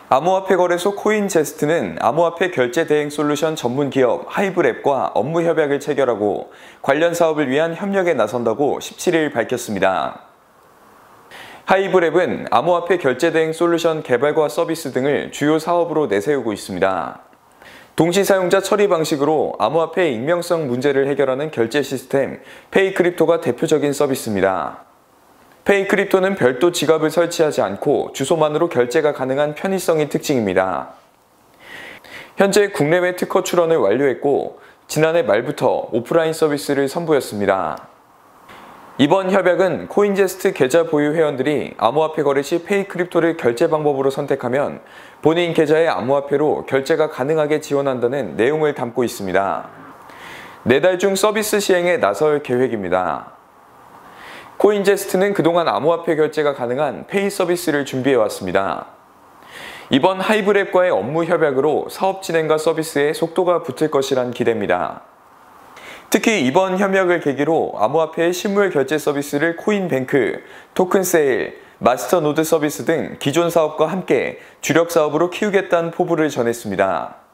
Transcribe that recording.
암호화폐 거래소 코인제스트는 암호화폐 결제 대행 솔루션 전문 기업 하이브랩과 업무 협약을 체결하고 관련 사업을 위한 협력에 나선다고 17일 밝혔습니다. 하이브랩은 암호화폐 결제 대행 솔루션 개발과 서비스 등을 주요 사업으로 내세우고 있습니다. 동시 사용자 처리 방식으로 암호화폐의 익명성 문제를 해결하는 결제 시스템 페이크립토가 대표적인 서비스입니다. 페이크립토는 별도 지갑을 설치하지 않고 주소만으로 결제가 가능한 편의성이 특징입니다. 현재 국내외 특허 출원을 완료했고 지난해 말부터 오프라인 서비스를 선보였습니다. 이번 협약은 코인제스트 계좌 보유 회원들이 암호화폐 거래 시 페이크립토를 결제 방법으로 선택하면 본인 계좌의 암호화폐로 결제가 가능하게 지원한다는 내용을 담고 있습니다. 4달 중 서비스 시행에 나설 계획입니다. 코인제스트는 그동안 암호화폐 결제가 가능한 페이 서비스를 준비해왔습니다. 이번 하이브랩과의 업무 협약으로 사업 진행과 서비스에 속도가 붙을 것이란 기대입니다. 특히 이번 협약을 계기로 암호화폐의 실물 결제 서비스를 코인뱅크, 토큰세일, 마스터노드 서비스 등 기존 사업과 함께 주력 사업으로 키우겠다는 포부를 전했습니다.